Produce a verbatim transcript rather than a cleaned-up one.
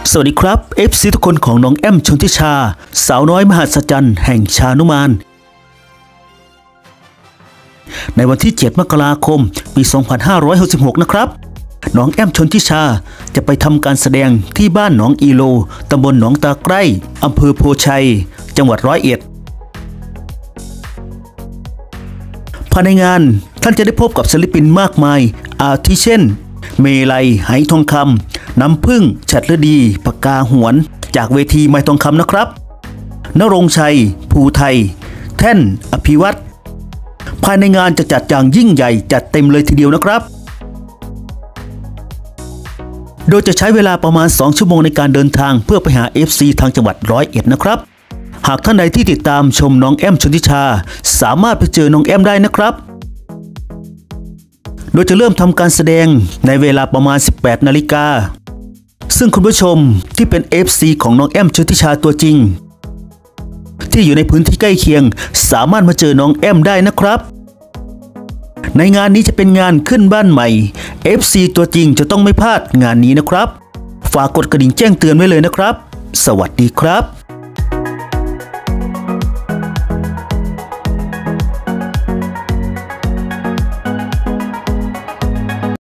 สวัสดีครับ เอฟ ซี ทุกคนของน้องแอมชนทิชาสาวน้อยมหัศจรรย์แห่งชานุมานในวันที่เจ็ดมกราคมปีสองพันห้าร้อยหกสิบหกนะครับน้องแอมชนทิชาจะไปทำการแสดงที่บ้านหนองอีโลตำบลหนองตาไคร่อำเภอโพชัยจังหวัดร้อยเอ็ดภายในงานท่านจะได้พบกับศิลปินมากมายอาทิเช่นเมลัยไหทองคำน้ำพึ่งฉัตรฤดีปากกาหวนจากเวทีไม้ทองคำนะครับณรงค์ชัยภูไทยแท่นอภิวัตรภายในงานจะจัดอย่างยิ่งใหญ่จัดเต็มเลยทีเดียวนะครับโดยจะใช้เวลาประมาณสองชั่วโมงในการเดินทางเพื่อไปหา เอฟ ซี ทางจังหวัดร้อยเอ็ดนะครับหากท่านใดที่ติดตามชมน้องแอมชนทิชาสามารถไปเจอน้องแอมได้นะครับโดยจะเริ่มทำการแสดงในเวลาประมาณ สิบแปดนาฬิกาซึ่งคุณผู้ชมที่เป็น เอฟ ซี ของน้องแอมชนทิชาตัวจริงที่อยู่ในพื้นที่ใกล้เคียงสามารถมาเจอน้องแอมได้นะครับในงานนี้จะเป็นงานขึ้นบ้านใหม่ เอฟ ซี ตัวจริงจะต้องไม่พลาดงานนี้นะครับฝากกดกระดิ่งแจ้งเตือนไว้เลยนะครับสวัสดีครับ